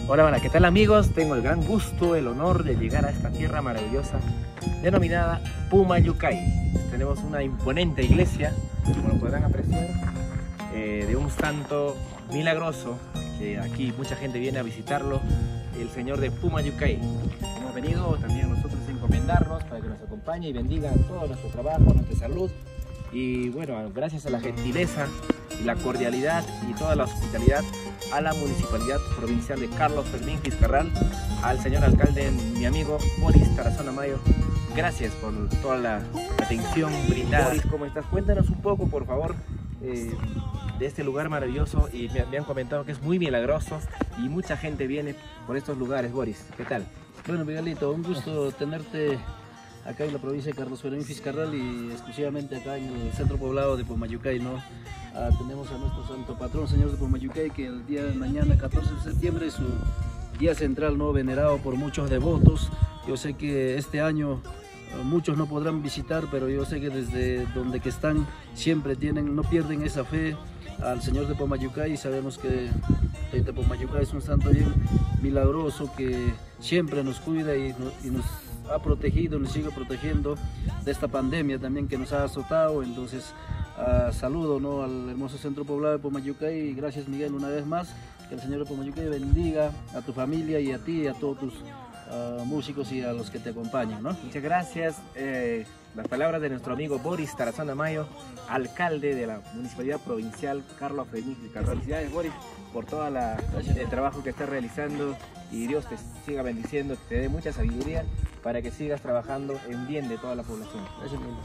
Hola, hola, ¿qué tal amigos? Tengo el gran gusto, el honor de llegar a esta tierra maravillosa denominada Pumayucay. Tenemos una imponente iglesia, como lo podrán apreciar, de un santo milagroso, que aquí mucha gente viene a visitarlo, el señor de Pumayucay. Hemos venido también nosotros a encomendarnos para que nos acompañe y bendiga todo nuestro trabajo, nuestra salud. Y bueno, gracias a la gentileza y la cordialidad y toda la hospitalidad a la Municipalidad Provincial de Carlos Fermín Fitzcarral, al señor alcalde, mi amigo Boris Tarazona Mayo, gracias por toda la atención brindada. Boris, ¿cómo estás? Cuéntanos un poco, por favor, de este lugar maravilloso. Y me han comentado que es muy milagroso y mucha gente viene por estos lugares. Boris, ¿qué tal? Bueno, Miguelito, un gusto tenerte acá en la provincia de Carlos Fermín Fitzcarral y exclusivamente acá en el centro poblado de Pumayucay, ¿no? Tenemos a nuestro santo patrón, señor de Pumayucay, que el día de mañana, 14 de septiembre, es su día central, ¿no? Venerado por muchos devotos. Yo sé que este año muchos no podrán visitar, pero yo sé que desde donde que están siempre no pierden esa fe al señor de Pumayucay, y sabemos que de Pumayucay es un santo bien milagroso que siempre nos cuida y nos ha protegido, nos sigue protegiendo de esta pandemia también que nos ha azotado. Entonces saludo, ¿no?, al hermoso centro poblado de Pumayucay, y gracias, Miguel, una vez más. Que el señor de Pumayucay bendiga a tu familia y a ti y a todos tus músicos y a los que te acompañan, ¿no? Muchas gracias. Las palabras de nuestro amigo Boris Tarazona Mayo, alcalde de la Municipalidad Provincial Carlos Fermín Fitzcarral. Felicidades, Boris, por todo el trabajo que estás realizando, y Dios te siga bendiciendo, te dé mucha sabiduría para que sigas trabajando en bien de toda la población. Gracias, Miguel.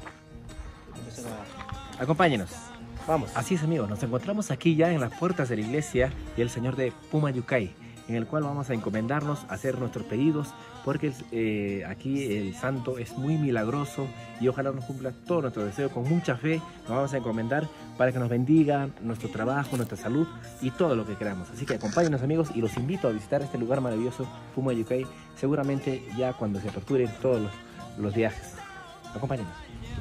Acompáñenos. Vamos. Así es, amigos, nos encontramos aquí ya en las puertas de la iglesia y el señor de Pumayucay, en el cual vamos a encomendarnos, a hacer nuestros pedidos, porque aquí el santo es muy milagroso y ojalá nos cumpla todo nuestro deseo. Con mucha fe nos vamos a encomendar para que nos bendiga nuestro trabajo, nuestra salud y todo lo que queramos. Así que acompáñenos, amigos, y los invito a visitar este lugar maravilloso, Pumayucay, seguramente ya cuando se aperturen todos los viajes. Acompáñenos.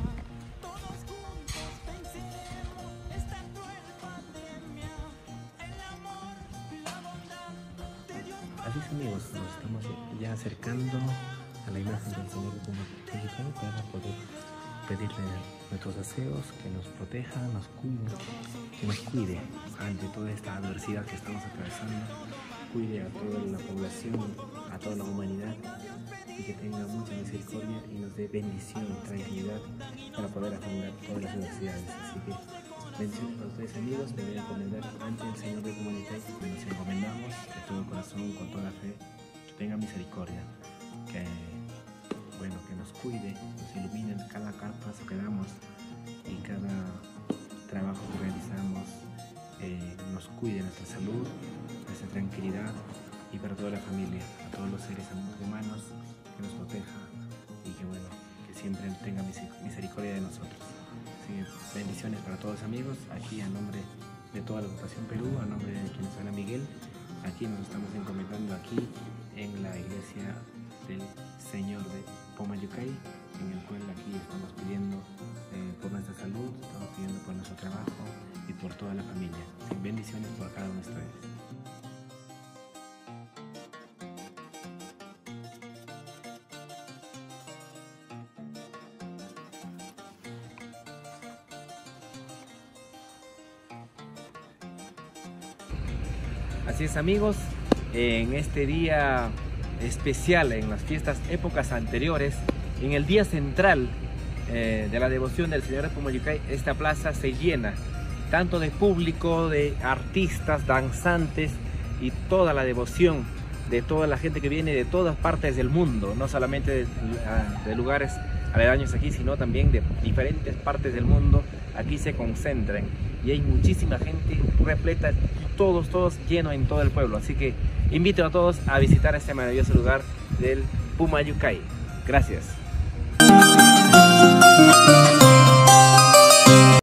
Así es, amigos, nos estamos ya acercando a la imagen del Señor de Pumayucay para poder pedirle nuestros deseos, que nos proteja, nos cuide ante toda esta adversidad que estamos atravesando, cuide a toda la población, a toda la humanidad, y que tenga mucha misericordia y nos dé bendición y tranquilidad para poder afrontar todas las adversidades. Así que bendiciones para ustedes, amigos. Me voy a encomendar ante el Señor de Pumayucay, que nos encomendamos de todo corazón, con toda fe, que tenga misericordia, que nos cuide, nos ilumine en cada paso que damos y cada trabajo que realizamos, nos cuide nuestra salud, nuestra tranquilidad, y para toda la familia, a todos los seres humanos, que nos proteja y que siempre tenga misericordia de nosotros. Bendiciones para todos, amigos, aquí a nombre de toda la agrupación Perú, a nombre de quienes habla Miguel. Aquí nos estamos encomendando aquí en la iglesia del Señor de Pumayucay, en el cual aquí estamos pidiendo por nuestra salud, estamos pidiendo por nuestro trabajo y por toda la familia. Bendiciones por cada uno de ustedes. Así es, amigos, en este día especial, en las fiestas épocas anteriores, en el día central de la devoción del Señor de Pumayucay, esta plaza se llena tanto de público, de artistas, danzantes, y toda la devoción de toda la gente que viene de todas partes del mundo, no solamente de lugares aledaños aquí, sino también de diferentes partes del mundo. Aquí se concentran y hay muchísima gente repleta, todos llenos en todo el pueblo. Así que invito a todos a visitar este maravilloso lugar del Pumayucay. Gracias.